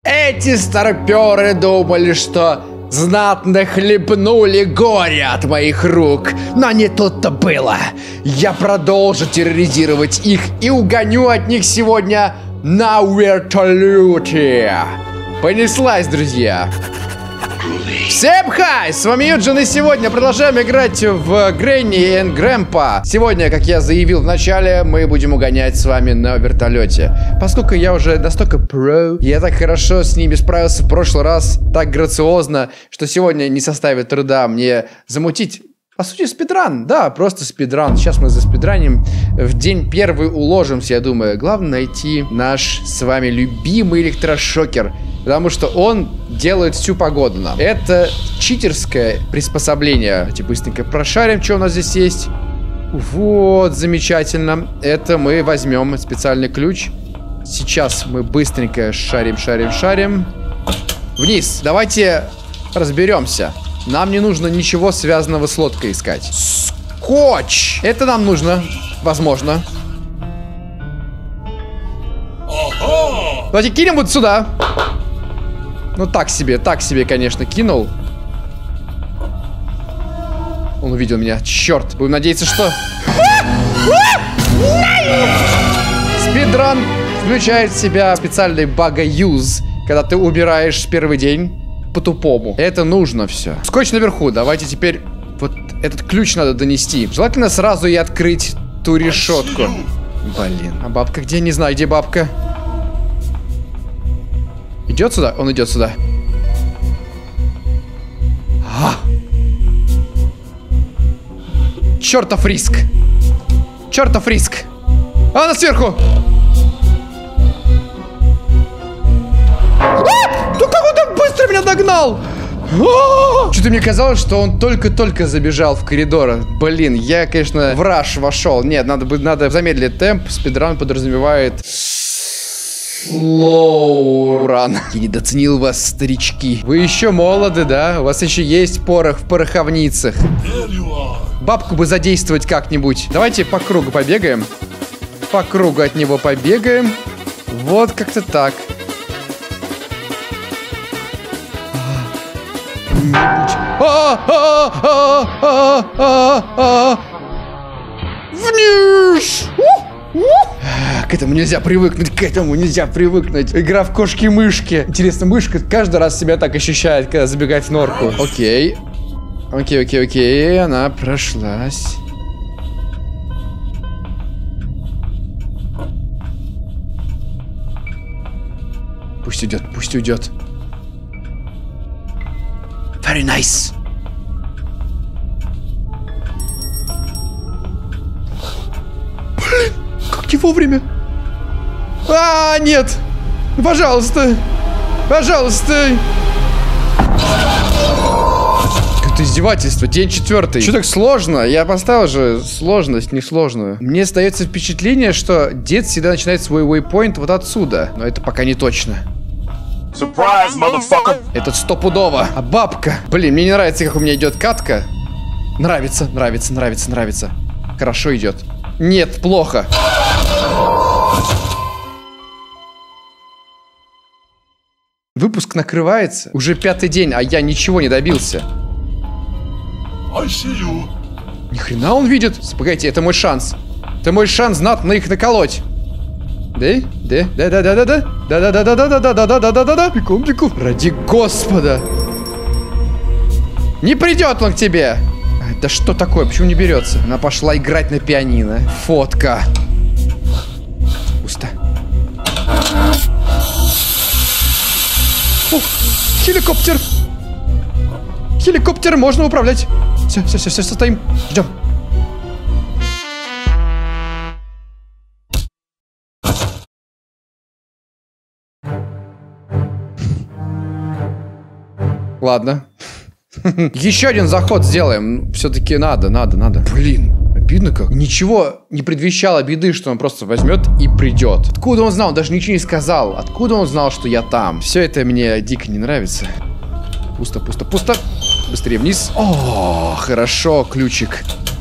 Эти старперы думали, что знатно хлебнули горе от моих рук. Но не тут-то было. Я продолжу терроризировать их и угоню от них сегодня на вертолете. Понеслась, друзья. Всем хай! С вами Юджин, и сегодня продолжаем играть в Грэнни и Грэмпа. Сегодня, как я заявил в начале, мы будем угонять с вами на вертолете. Поскольку я уже настолько про, я так хорошо с ними справился в прошлый раз, так грациозно, что сегодня не составит труда мне замутить, по сути, спидран. Да, просто спидран. Сейчас мы заспидраним. В день первый уложимся, я думаю. Главное найти наш с вами любимый электрошокер. Потому что он делает всю погоду нам. Это читерское приспособление. Давайте быстренько прошарим, что у нас здесь есть. Вот, замечательно. Это мы возьмем специальный ключ. Сейчас мы быстренько шарим. Вниз. Давайте разберемся. Нам не нужно ничего связанного с лодкой искать. Скотч! Это нам нужно. Возможно. Давайте кинем вот сюда. Ну, так себе, конечно, кинул. Он увидел меня. Черт. Будем надеяться, что... Спидран включает в себя специальный бага-юз, когда ты убираешь первый день по-тупому. Это нужно все. Скотч наверху. Давайте теперь вот этот ключ надо донести. Желательно сразу и открыть ту решетку. Блин. А бабка где? Не знаю, где бабка. Идет сюда? Он идет сюда. Чертов риск. Чертов риск. А, она сверху. Да как он так быстро меня догнал? Что-то мне казалось, что он только-только забежал в коридор. Блин, я, конечно, в раш вошел. Нет, надо замедлить темп. Спидран подразумевает... Слоуран. Я недооценил вас, старички. Вы еще молоды, да? У вас еще есть порох в пороховницах. Бабку бы задействовать как-нибудь. Давайте по кругу побегаем. По кругу от него побегаем. Вот как-то так. Вниз! К этому нельзя привыкнуть, Игра в кошки-мышки. Интересно, мышка каждый раз себя так ощущает, когда забегает в норку. Окей, она прошлась. Пусть уйдет. Very nice. Не вовремя. А, нет. Пожалуйста. Это издевательство. День 4. Что так сложно? Я поставил же сложность несложную. Мне остается впечатление, что дед всегда начинает свой waypoint вот отсюда. Но это пока не точно. Surprise, motherfucker. Этот стопудово. А бабка. Блин, мне не нравится, как у меня идет катка. Нравится. Хорошо идет. Нет, плохо. Выпуск накрывается. Уже 5-й день, а я ничего не добился. Ни хрена он видит. Погодите, это мой шанс. Это мой шанс знатно их наколоть. Да. Секундочку. Ради Господа. Не придет он к тебе. Да что такое? Почему не берется? Она пошла играть на пианино. Фотка. Пусто. Ух, хеликоптер. Хеликоптер можно управлять. Все, стоим. Ждем. Ладно. Еще один заход сделаем. Все-таки надо. Блин, обидно как. Ничего не предвещало беды, что он просто возьмет и придет. Откуда он знал? Он даже ничего не сказал. Откуда он знал, что я там? Все это мне дико не нравится. Пусто. Быстрее вниз. О, хорошо, ключик.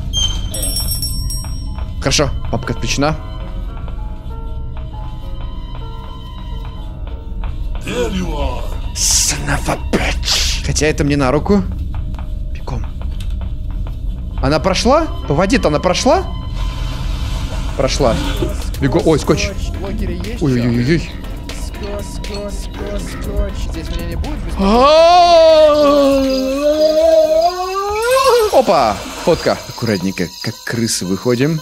Хорошо, папка отключена. Хотя это мне на руку. Бегом. Она прошла? По воде-то она прошла? Прошла. Бегом. Ой, скотч. Ой-ой-ой. Здесь меня не будет? Опа! Фотка. Аккуратненько, как крысы выходим.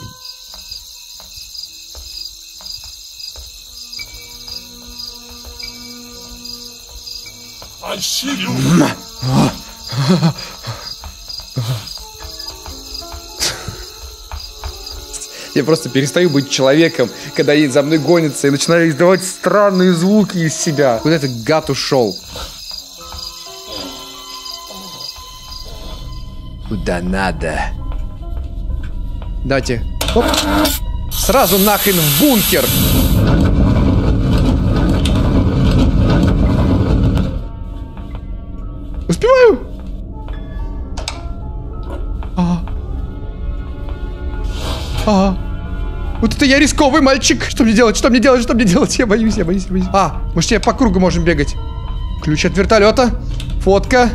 Я просто перестаю быть человеком, когда они за мной гонятся и начинаю издавать странные звуки из себя. Куда этот гад ушел? Куда надо. Давайте. Оп. Сразу нахрен в бункер. Успеваю? Вот это я рисковый мальчик. Что мне делать? Что мне делать? Что мне делать? Я боюсь, я боюсь, я боюсь. Может, я по кругу можем бегать? Ключ от вертолета. Фотка.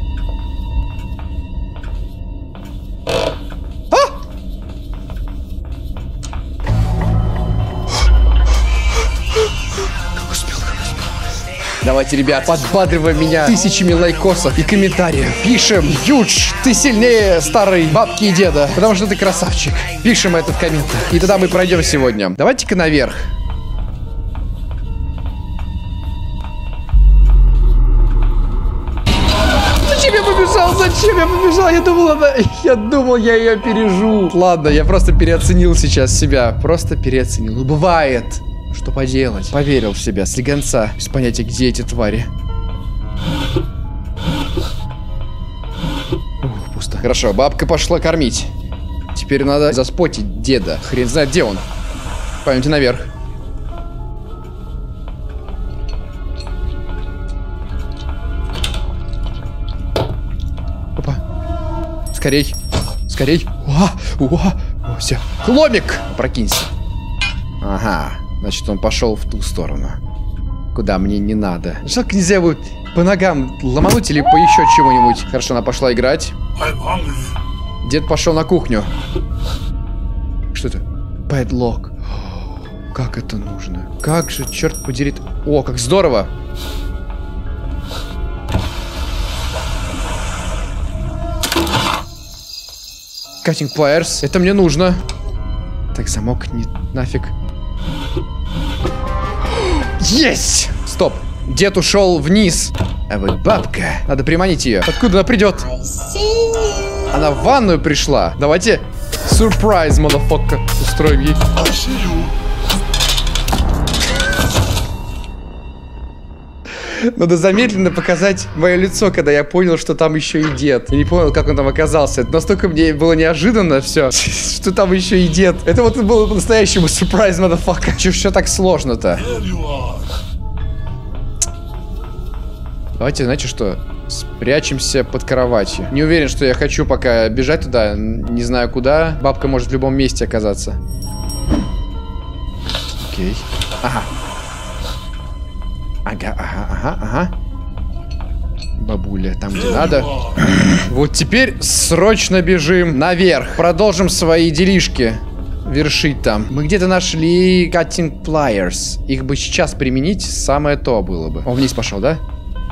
Давайте, ребят, подбадриваем меня тысячами лайкосов и комментариев. Пишем: Юдж, ты сильнее старой бабки и деда, потому что ты красавчик. Пишем этот комментарий. И тогда мы пройдем сегодня. Давайте-ка наверх. Зачем я побежал? Зачем я побежал? Я думал, я ее опережу. Ладно, я просто переоценил сейчас себя. Просто переоценил. Ну, бывает. Что поделать? Поверил в себя, слегонца, без понятия, где эти твари. Пусто. Хорошо, бабка пошла кормить. Теперь надо заспотить деда. Хрен знает, где он. Пойдемте наверх. Опа. Скорей. Скорей. Все. Ломик! Прокинься. Ага. Значит, он пошел в ту сторону, куда мне не надо. Жалко, нельзя будет по ногам ломануть или по еще чему-нибудь. Хорошо, она пошла играть. Дед пошел на кухню. Что это? Падлок. Как это нужно? Как же, черт подери. О, как здорово. Cutting pliers. Это мне нужно. Так, замок не нафиг. Есть! Стоп. Дед ушел вниз. А вот бабка. Надо приманить ее. Откуда она придет? Она в ванную пришла. Давайте сюрприз, мадафокка, устроим ей. Надо замедленно показать мое лицо, когда я понял, что там еще и дед. Я не понял, как он там оказался. Это настолько мне было неожиданно все, что там еще и дед. Это вот было по-настоящему сюрприз, мадафака. Чего все так сложно-то? Давайте, знаете что? Спрячемся под кроватью. Не уверен, что я хочу пока бежать туда. Не знаю куда. Бабка может в любом месте оказаться. Окей. Ага. Ага. Бабуля, там где надо. Вот теперь срочно бежим наверх. Продолжим свои делишки вершить там. Мы где-то нашли cutting pliers. Их бы сейчас применить самое то было бы. О, вниз пошел, да?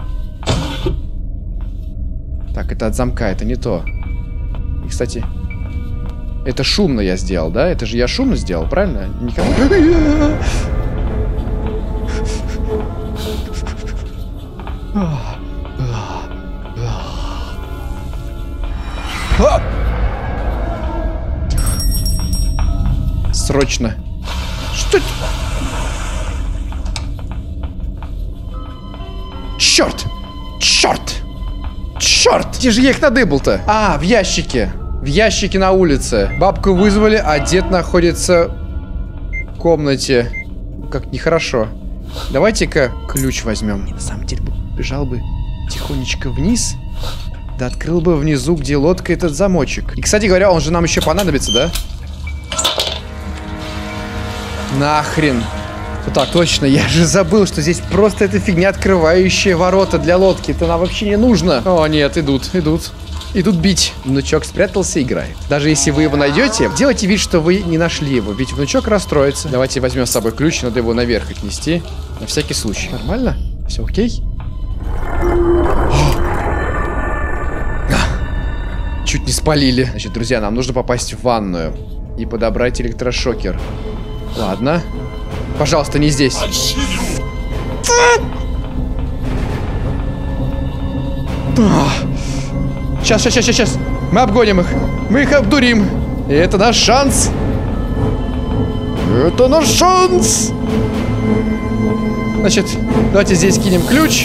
Так, это от замка, это не то. И, кстати, это шумно я сделал, да? Это же я шумно сделал, правильно? Никому... Срочно. Что это? Черт! Черт! Черт! Где же я их надыбал-то? А, в ящике. В ящике на улице. Бабку вызвали, а дед находится в комнате. Как нехорошо. Давайте-ка ключ возьмем. На самом деле бежал бы тихонечко вниз. Да открыл бы внизу, где лодка, этот замочек. И, кстати говоря, он же нам еще понадобится, да? Нахрен. Так, точно, я же забыл, что здесь просто эта фигня, открывающая ворота для лодки. Это нам вообще не нужно. О, нет, идут. Идут бить. Внучок спрятался, играет. Даже если вы его найдете, делайте вид, что вы не нашли его, ведь внучок расстроится. Давайте возьмем с собой ключ, надо его наверх отнести. На всякий случай. Нормально? Все окей? Чуть не спалили. Значит, друзья, нам нужно попасть в ванную и подобрать электрошокер. Ладно. Пожалуйста, не здесь. Сейчас. Мы обгоним их. Мы их обдурим. И это наш шанс. Это наш шанс. Значит, давайте здесь кинем ключ.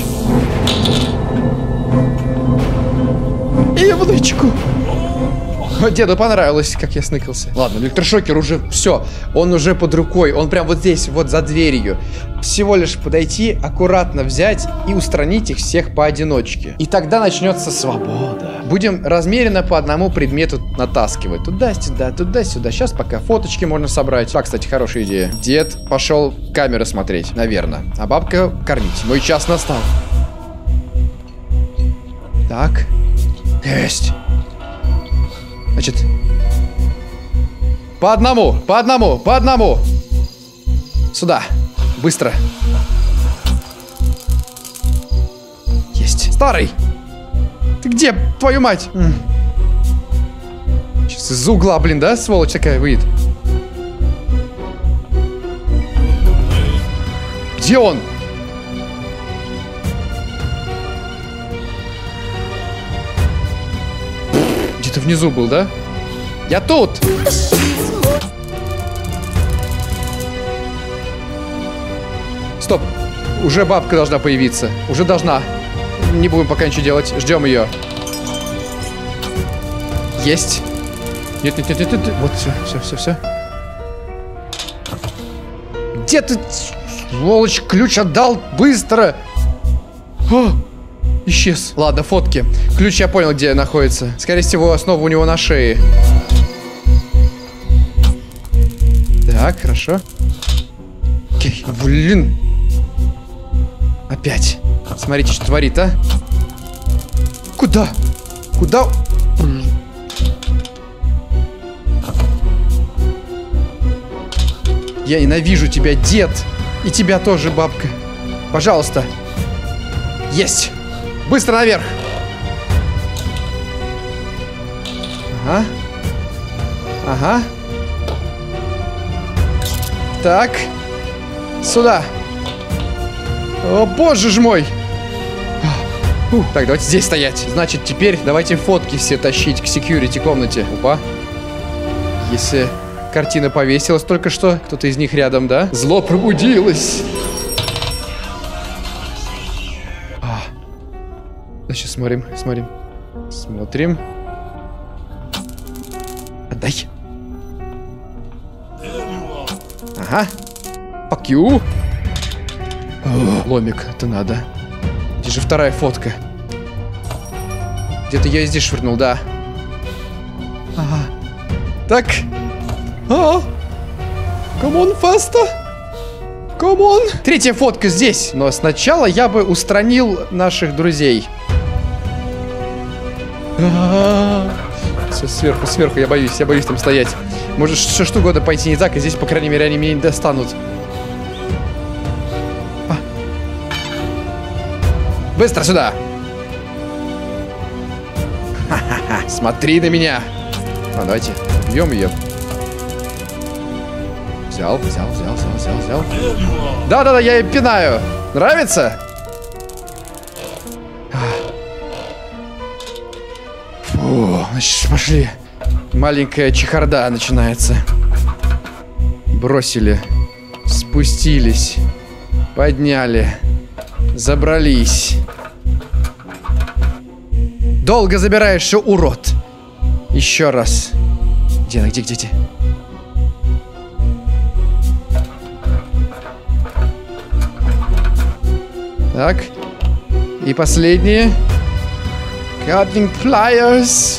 И внучку. Деду понравилось, как я сныкался. Ладно, электрошокер уже все. Он уже под рукой. Он прям вот здесь, вот за дверью. Всего лишь подойти, аккуратно взять и устранить их всех поодиночке. И тогда начнется свобода. Будем размеренно по одному предмету натаскивать. Туда-сюда, туда-сюда. Сейчас пока фоточки можно собрать. Так, кстати, хорошая идея. Дед пошел камеры смотреть, наверное. А бабка кормить. Мой час настал. Так. Есть. Значит, по одному. Сюда. Быстро. Есть. Старый. Ты где, твою мать? Сейчас из угла, блин, да, сволочь такая выйдет? Где он? Где-то внизу был, да? Я тут! Стоп! Уже бабка должна появиться. Уже должна. Не будем пока ничего делать. Ждем ее. Есть. Нет. Вот, все. Где ты, сволочь, ключ отдал? Быстро! О! Исчез. Ладно, фотки. Ключ я понял, где находится. Скорее всего, снова у него на шее. Так, хорошо. Окей. Блин. Опять. Смотрите, что творит, а. Куда? Куда? Я ненавижу тебя, дед. И тебя тоже, бабка. Пожалуйста. Есть. Быстро наверх. Ага. Так. Сюда. О, боже ж мой. Так, давайте здесь стоять. Значит, теперь давайте фотки все тащить к секьюрити комнате. Опа. Если картина повесилась только что, кто-то из них рядом, да? Зло пробудилось. Сейчас смотрим. Отдай. Ага. Fuck you. Ломик, это надо. Где же вторая фотка? Где-то я здесь швырнул, да. Ага. Так. Come on, faster. Come on. Третья фотка здесь. Но сначала я бы устранил наших друзей. Все, сверху, я боюсь там стоять. Может, что угодно пойти не так, и здесь, по крайней мере, они меня не достанут. Быстро сюда! Ха-ха-ха, смотри на меня! Давайте, убьем ее. Взял. Да, я ее пинаю. Нравится? Фу, значит, пошли. Маленькая чехарда начинается. Бросили. Спустились. Подняли. Забрались. Долго забираешь, урод. Еще раз. Где? Так. И последние. Cutting pliers.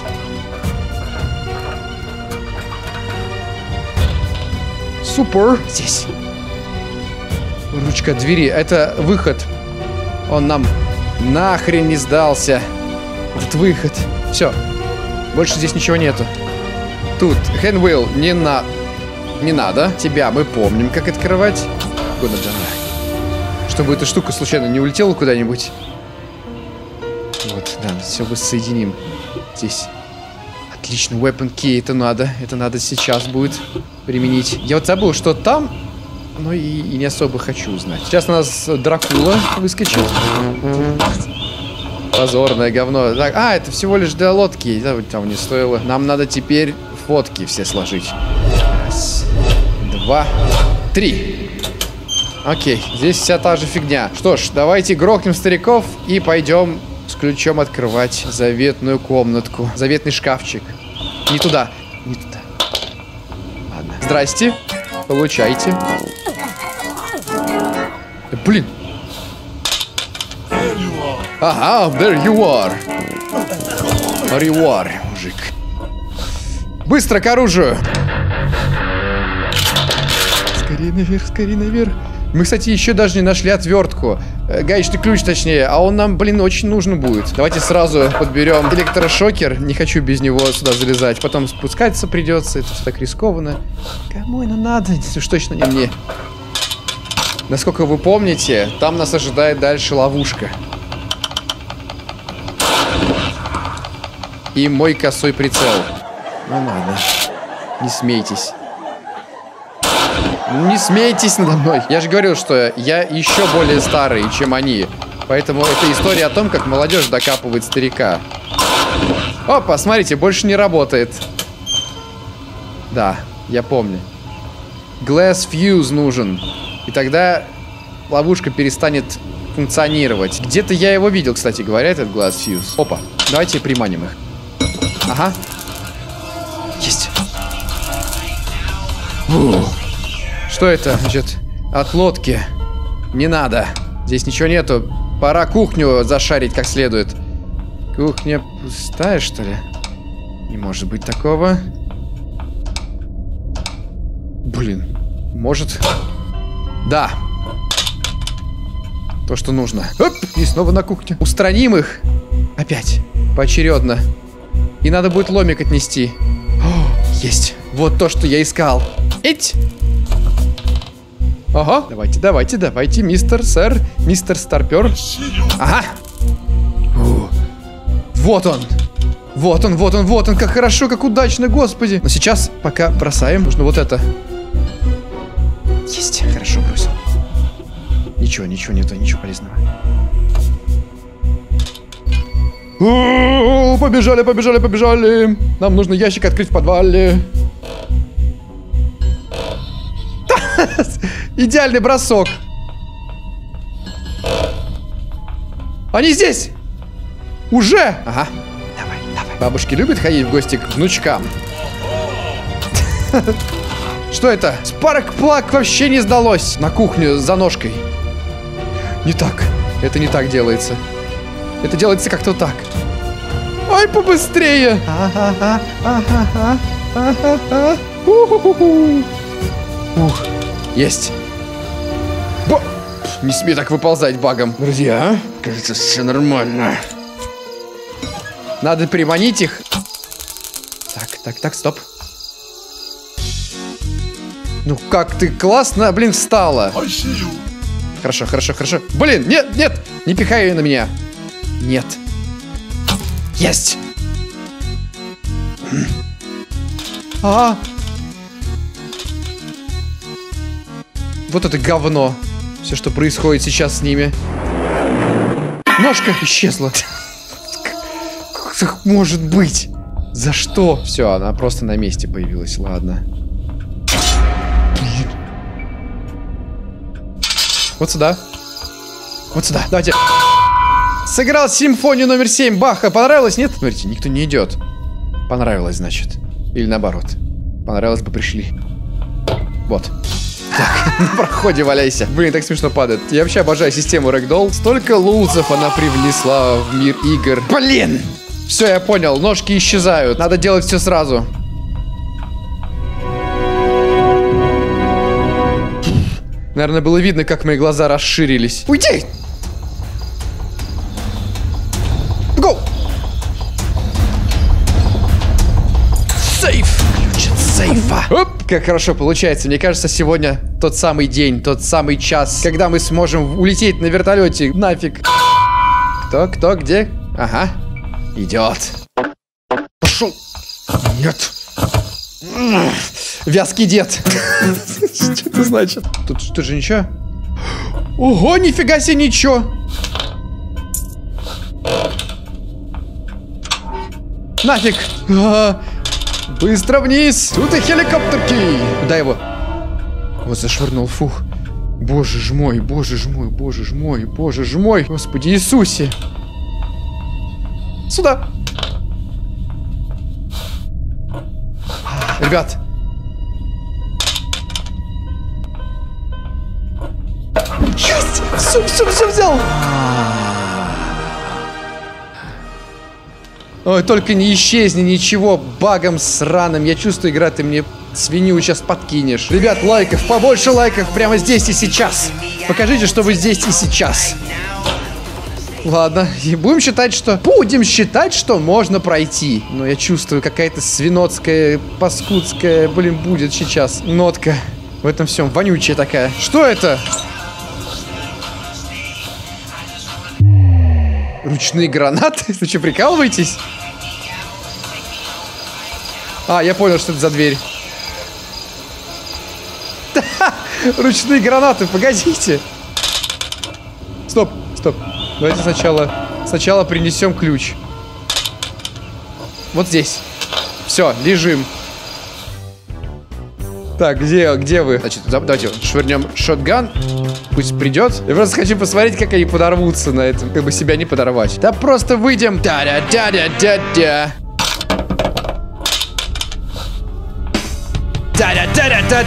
Супер. Здесь. Ручка двери. Это выход. Он нам нахрен не сдался. Этот выход. Все. Больше здесь ничего нету. Тут handwheel не надо. Тебя мы помним, как открывать. Чтобы эта штука случайно не улетела куда-нибудь. Вот, да, все воссоединим. Здесь. Отлично, weapon key, это надо сейчас будет применить. Я вот забыл, что там, но и не особо хочу узнать. Сейчас у нас Дракула выскочит. Позорное говно. Так, это всего лишь для лодки. Да, там не стоило. Нам надо теперь фотки все сложить. Раз, 2, 3. Окей, здесь вся та же фигня. Что ж, давайте грохнем стариков и пойдем с ключом открывать заветную комнатку. Заветный шкафчик. Не туда. Не туда. Ладно. Здрасте. Получайте. Да, блин. Ага, there you are. There you are, мужик. Быстро к оружию. Скорее наверх, скорее наверх. Мы, кстати, еще даже не нашли отвертку. Гаечный ключ, точнее. А он нам, блин, очень нужен будет. Давайте сразу подберем электрошокер. Не хочу без него сюда залезать. Потом спускаться придется. Это так рискованно. Кому это надо? Уж точно не мне. Насколько вы помните, там нас ожидает дальше ловушка. И мой косой прицел. Ну ладно. Не смейтесь. Не смейтесь надо мной. Я же говорил, что я еще более старый, чем они. Поэтому это история о том, как молодежь докапывает старика. Опа, смотрите, больше не работает. Да, я помню. Glass fuse нужен. И тогда ловушка перестанет функционировать. Где-то я его видел, кстати говоря, этот Glass fuse. Опа, давайте приманим их. Ага. Есть. Что это? Значит, от лодки. Не надо. Здесь ничего нету. Пора кухню зашарить как следует. Кухня пустая, что ли? Не может быть такого. Блин. Может. Да. То, что нужно. Оп! И снова на кухне. Устраним их. Опять. Поочередно. И надо будет ломик отнести. О, есть. Вот то, что я искал. Эть! Ага. Давайте, давайте, давайте, мистер старпер. Ага. Вот он. Вот он, вот он, вот он. Как хорошо, как удачно, господи. Но сейчас пока бросаем. Нужно вот это. Есть. Хорошо, бросил. Ничего, ничего нету, ничего полезного. Побежали, побежали, побежали. Нам нужно ящик открыть в подвале. Идеальный бросок. Они здесь. Уже. Ага. Давай, давай. Бабушки любят ходить в гости к внучкам. Что это? Спарк-плаг вообще не сдалось. На кухню за ножкой. Не так. Это не так делается. Это делается как-то так. Ой, побыстрее. Ух. Есть. Не смей так выползать багом. Друзья, кажется, все нормально. Надо приманить их. Так, стоп. Ну как ты классно, блин, встала. Хорошо, хорошо, хорошо. Блин, нет, нет, не пихай ее на меня. Нет. Есть. Вот это говно. Все, что происходит сейчас с ними. Ножка исчезла. Как так может быть? За что? Все, она просто на месте появилась. Ладно. Блин. Вот сюда. Вот сюда. Давайте. Сыграл симфонию номер 7 Баха. Понравилось, нет? Смотрите, никто не идет. Понравилось, значит. Или наоборот. Понравилось бы, пришли. Вот. Так, на проходе валяйся. Блин, так смешно падает. Я вообще обожаю систему Ragdoll. Столько лузов она привнесла в мир игр. Блин! Все, я понял. Ножки исчезают. Надо делать все сразу. Наверное, было видно, как мои глаза расширились. Уйди! Гоу! Сейф! Ключ от сейфа. Оп! Как хорошо получается. Мне кажется, сегодня тот самый день, тот самый час, когда мы сможем улететь на вертолете. Нафиг. Кто, где? Ага. Идет. Пошел. Нет. Вязкий дед. Что это значит? Тут что же ничего? Ого, нифига себе ничего. Нафиг. Быстро вниз. Тут и хеликоптерки. Куда его? Вот зашвырнул, фух. Боже ж мой, боже ж мой, боже ж мой, боже ж мой. Господи Иисусе. Сюда. Ребят. Есть! Все взял. Ой, только не исчезни, ничего, багом сраным. Я чувствую, игра, ты мне свинью сейчас подкинешь. Ребят, лайков, побольше лайков прямо здесь и сейчас. Покажите, что вы здесь и сейчас. Ладно, и будем считать, что можно пройти. Но я чувствую, какая-то свинотская, паскудская, блин, будет сейчас нотка в этом всем. Вонючая такая. Что это? Ручные гранаты? Вы что, прикалываетесь? А, я понял, что это за дверь. Ручные гранаты, погодите. Стоп. Давайте сначала принесем ключ. Вот здесь. Все, лежим. Так, где вы? Значит, давайте швырнем шотган. Пусть придет. Я просто хочу посмотреть, как они подорвутся на этом. Как бы себя не подорвать. Да просто выйдем. Да-да-да-да-да-да. Да-да-да-да-да.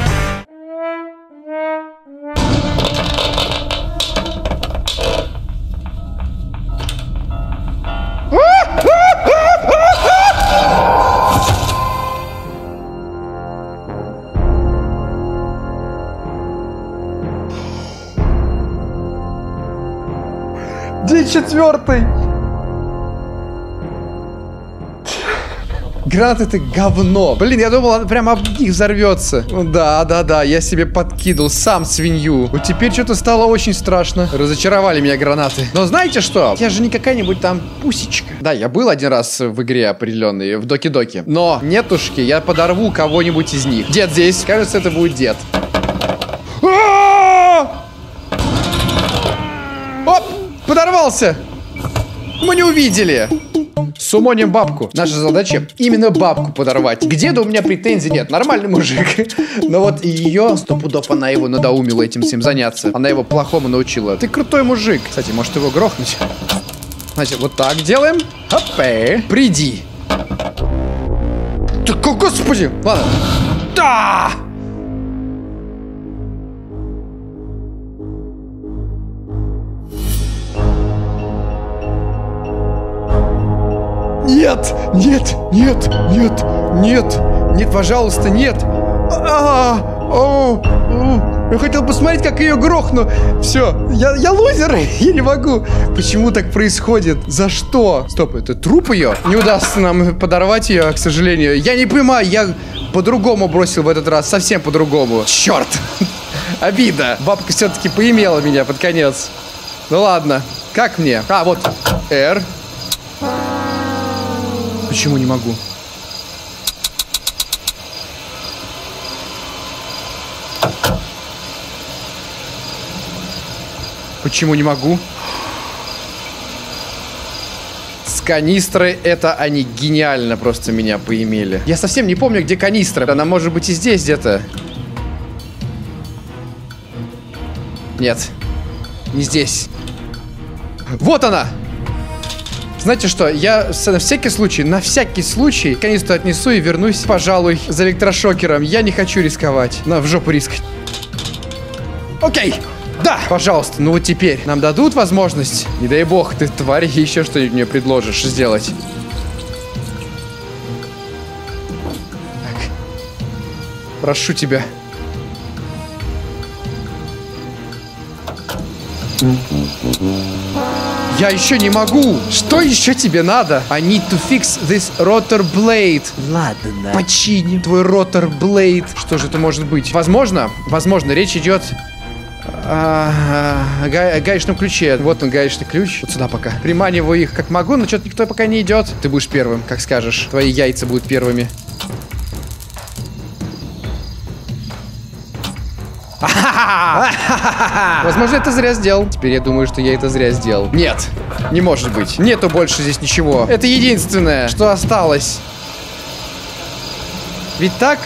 День 4. Гранат это говно. Блин, я думал, она прямо об них взорвется. Да, я себе подкидывал сам свинью. Вот теперь что-то стало очень страшно. Разочаровали меня гранаты. Но знаете что? Я же не какая-нибудь там пусечка. Да, я был один раз в игре определенной, в Доки-Доки. Но нетушки, я подорву кого-нибудь из них. Дед здесь. Кажется, это будет дед. Оп! Подорвался! Мы не увидели! Сумоним бабку. Наша задача именно бабку подорвать. К деду у меня претензий нет. Нормальный мужик. Но вот ее, 100 пудов, она его надоумила этим всем заняться. Она его плохому научила. Ты крутой мужик. Кстати, может его грохнуть? Значит, вот так делаем. Хопе. Приди. Так, господи! Ладно. Да! Нет, пожалуйста, нет. Я хотел посмотреть, как ее грохну. Все, я лузер, я не могу. Почему так происходит? За что? Стоп, это труп ее? Не удастся нам подорвать ее, к сожалению. Я не понимаю, я по-другому бросил в этот раз, совсем по-другому. Черт, обида. Бабка все-таки поимела меня под конец. Ну ладно, как мне? А, вот, R. Почему не могу? Почему не могу? С канистрой это они гениально просто меня поимели. Я совсем не помню, где канистра. Она может быть и здесь где-то. Нет. Не здесь. Вот она! Знаете что, я на всякий случай канистру отнесу и вернусь, пожалуй, за электрошокером. Я не хочу рисковать. В жопу рискать. Окей, да, пожалуйста, ну вот теперь нам дадут возможность, не дай бог, ты, тварь, еще что-нибудь мне предложишь сделать. Так, прошу тебя. Я еще не могу. Что еще тебе надо? I need to fix this rotor blade. Ладно. Починим твой ротор блейд. Что же это может быть? Возможно, речь идет о гаечном ключе. Вот он, гаечный ключ. Вот сюда пока. Приманиваю их как могу, но что-то никто пока не идет. Ты будешь первым, как скажешь. Твои яйца будут первыми. Возможно, это зря сделал. Теперь я думаю, что я это зря сделал. Нет, не может быть. Нету больше здесь ничего. Это единственное, что осталось. Ведь так?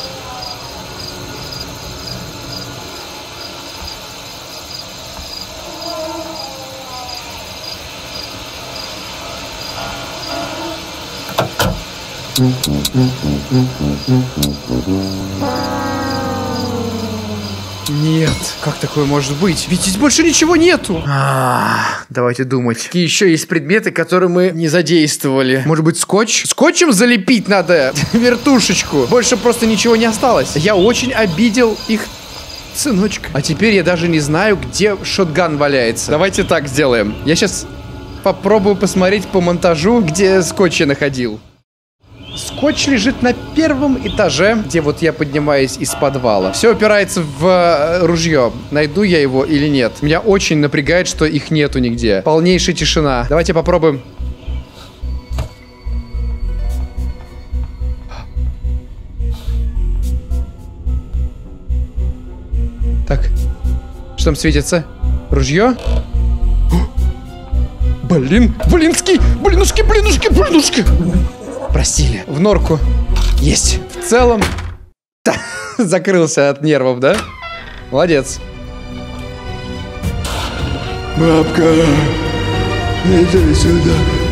Нет, как такое может быть? Ведь здесь больше ничего нету. Давайте думать. Какие еще есть предметы, которые мы не задействовали? Может быть, скотч? Скотчем залепить надо вертушечку. Больше просто ничего не осталось. Я очень обидел их сыночка. А теперь я даже не знаю, где шотган валяется. Давайте так сделаем. Я сейчас попробую посмотреть по монтажу, где скотч я находил. Скотч лежит на первом этаже, где вот я поднимаюсь из подвала. Все упирается в ружье. Найду я его или нет. Меня очень напрягает, что их нету нигде. Полнейшая тишина. Давайте попробуем. Так. Что там светится? Ружье? Блин! Блинский! Блинушки! Просили. В норку. Есть. В целом... Закрылся от нервов, да? Молодец. Бабка, иди сюда.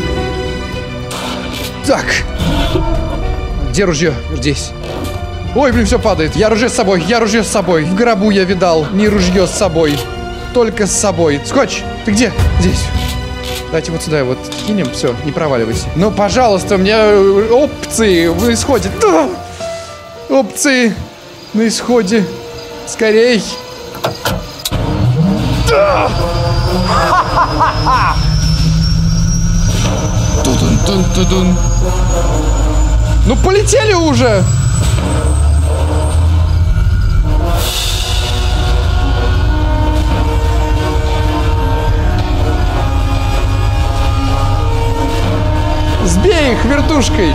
Так. Где ружье? Здесь. Ой, блин, все падает. Я ружье с собой. В гробу я видал. Не ружье с собой. Только с собой. Скотч, ты где? Здесь. Давайте вот сюда вот кинем. Все, не проваливайся. Ну, пожалуйста, у меня опции на исходе. Да! Опции на исходе. Скорей. Да! Тудун-тун-тудун. Ну, полетели уже! Сбей их вертушкой!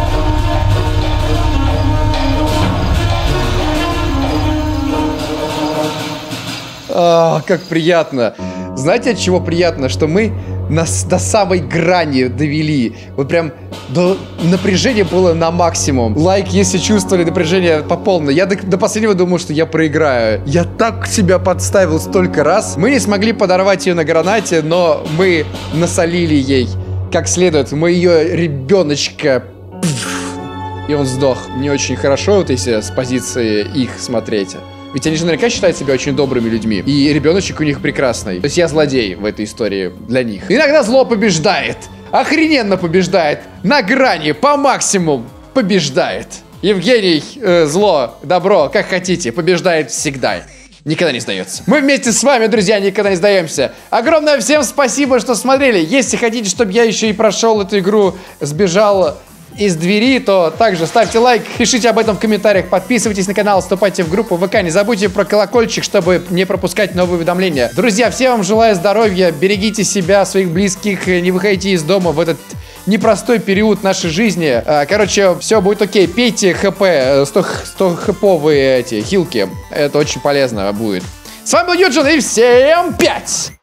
Как приятно! Знаете, от чего приятно? Что мы нас до самой грани довели. Вот прям напряжение было на максимум. Лайк, если чувствовали напряжение по полной. Я до последнего думал, что я проиграю. Я так себя подставил столько раз. Мы не смогли подорвать ее на гранате, но мы насолили ей как следует. Мы ее ребеночка... И он сдох. Не очень хорошо, вот если с позиции их смотреть. Ведь они же наверняка считают себя очень добрыми людьми. И ребеночек у них прекрасный. То есть я злодей в этой истории для них. Иногда зло побеждает. Охрененно побеждает. На грани, по максимуму побеждает. Евгений, зло, добро, как хотите, побеждает всегда. Никогда не сдается. Мы вместе с вами, друзья, никогда не сдаемся. Огромное всем спасибо, что смотрели. Если хотите, чтобы я еще и прошел эту игру, сбежал из двери, то также ставьте лайк, пишите об этом в комментариях, подписывайтесь на канал, вступайте в группу ВК, не забудьте про колокольчик, чтобы не пропускать новые уведомления. Друзья, всем вам желаю здоровья, берегите себя, своих близких, не выходите из дома в этот непростой период нашей жизни. Короче, все будет окей. Пейте ХП, 100 хэповые эти хилки. Это очень полезно будет. С вами был Юджин, и всем 5!